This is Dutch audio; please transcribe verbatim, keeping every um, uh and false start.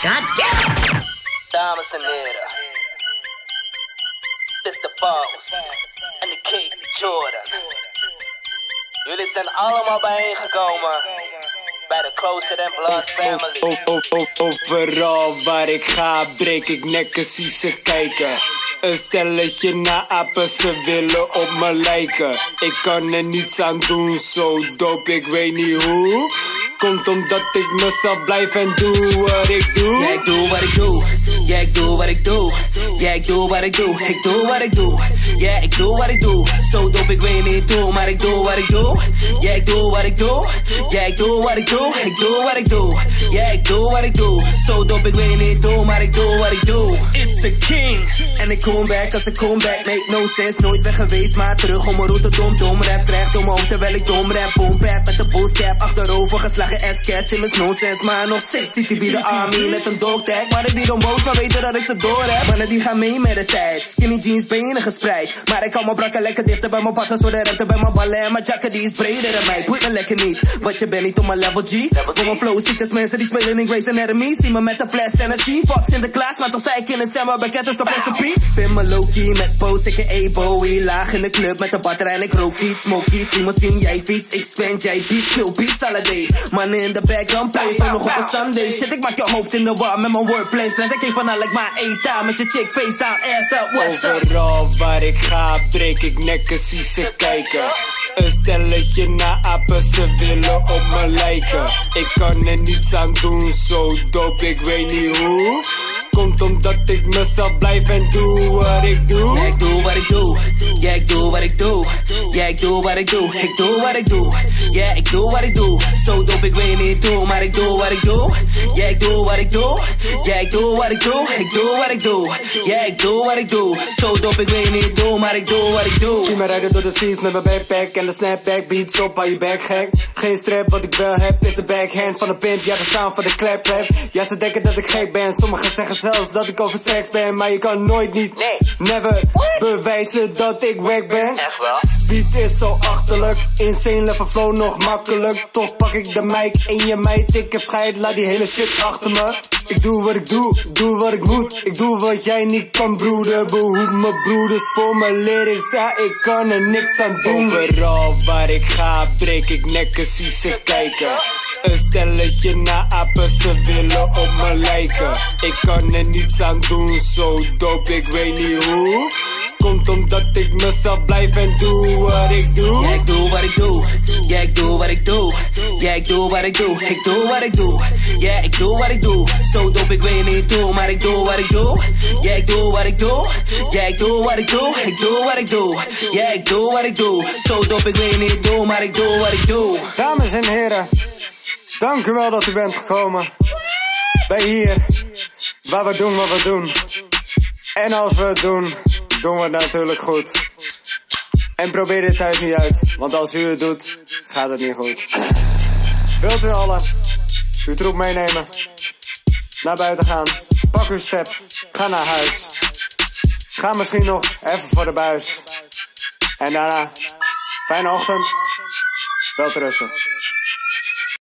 God damn! Dames en heren, dit is de Paus en de Cake Jordan. Jullie zijn allemaal bijeengekomen bij de Closer Than Blood family. O -o -o -o Overal waar ik ga, breek ik nekken, zie ze kijken. Een stelletje na apen, ze willen op me lijken. Ik kan er niets aan doen, zo dope, ik weet niet hoe. Komt omdat ik mezelf blijf en doe wat ik doe. Ja, ik doe wat ik doe. Ja, ik doe wat ik doe. Ja, ik doe wat ik doe. Ik doe wat ik doe. Ja, ik doe wat ik doe. Zo dope, ik weet niet hoe, maar ik doe wat ik doe. Ja, ik doe wat ik doe. Ja, ik doe wat ik doe. Ik doe wat ik doe. Ja, ik doe wat ik doe. Zo dope, ik weet niet hoe, maar ik doe wat ik doe. It's the king. En ik kom back als ik kom back. Make no sense, nooit weg geweest, maar terug om mijn route. Dom, dom rap, krijgt om mijn hoofd terwijl ik dom rap. Boom, bap met de boostcap. Achterover geslagen ass-catch in mijn nonsense. Maar nog steeds ziet hij wie de army met een dog tag. Mannen die omhoog, maar weten dat ik ze door heb. Mannen die gaan mee met de tijd. Skinny jeans, benen gespreid. Maar ik kan mijn brakken lekker dichter bij mijn patten. Zo de ruimte bij mijn ballen. En mijn jacket die is breder dan mij. Boeit me lekker niet, want je bent niet op mijn level G. Voor mijn flow ziekers, mensen die spelen in Grey's Anatomy. Zie me met een fles Tennessee. Fox in de klas, maar toch sta ik in de stemmer. Bekend is de recipe. Pin me low-key met pose, ik een Bowie. Laag in de club met de batterij en ik rook iets. Smokies, limousine, jij fiets. Ik spend, jij beat, kill beats alle day. Mannen in de back, dan play, zo nog op een Sunday. Shit, ik maak je hoofd in de war met mijn wordplay. Blend ik van elk maar eten met je chick, FaceTime, ass up, what's up? Overal waar ik ga, breek ik nekken, zie ze kijken. Een stelletje na apen, ze willen op me lijken. Ik kan er niets aan doen, zo dope, ik weet niet hoe. Komt omdat ik mezelf blijf en doe wat ik doe. Ja, ik doe wat ik doe. Ja, ik doe wat ik doe. Ja, ik doe wat ik doe. Ik doe wat ik doe. Ja, ik doe wat ik doe. Zo dope, ik weet niet hoe, maar ik doe wat ik doe. Ja, ik doe wat ik doe. Ja, ik doe wat ik doe. Ik doe wat ik doe. Ja, ik doe wat ik doe. Zo dope, ik weet niet hoe, maar ik doe wat ik doe. Zie me rijden door de scenes met mijn backpack en de snapback. Beats op aan je back gek. Geen strap, wat ik wel heb is de backhand van de pimp. Ja, de sound van de clap clap. Ja, ze denken dat ik gek ben. Sommigen zeggen zelfs dat ik over seks ben, maar je kan nooit niet, nee, never bewijzen dat ik wack ben. Echt wel? Beat is zo achterlijk, insane level flow nog makkelijk. Toch pak ik de mic in je meid, ik heb scheid, laat die hele shit achter me. Ik doe wat ik doe, doe wat ik moet. Ik doe wat jij niet kan, broeder. Behoed mijn broeders voor mijn lyrics, ja, ik kan er niks aan doen. Overal waar ik ga, breek ik nekken, zie ze kijken. Een stelletje na apen, ze willen op me lijken. Ik kan er niets aan doen, zo dope, ik weet niet hoe. Komt omdat ik mezelf blijf en doe wat ik doe. Ja, ik doe wat ik doe. Ja, ik doe wat ik doe. Ja, ik doe wat ik doe. Ik doe wat ik doe. Ja, ik doe wat ik doe. Zo dope, ik weet niet hoe, maar ik doe wat ik doe. Ja, ik doe wat ik doe. Ja, ik doe wat ik doe. Ik doe wat ik doe. Ja, ik doe wat ik doe. Zo dope, ik weet niet hoe, maar ik doe wat ik doe. Dames en heren, dank u wel dat u bent gekomen. Bij hier, waar we doen wat we doen. En als we het doen, doen we het natuurlijk goed. En probeer dit thuis niet uit, want als u het doet, gaat het niet goed. Wilt u allen uw troep meenemen? Naar buiten gaan, pak uw step, ga naar huis. Ga misschien nog even voor de buis. En daarna, fijne ochtend, wel te rusten.